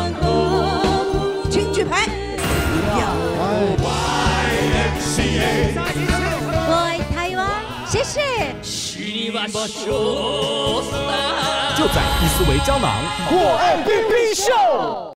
请举牌。 为台湾，谢谢。 就在伊斯维胶囊破案必必秀。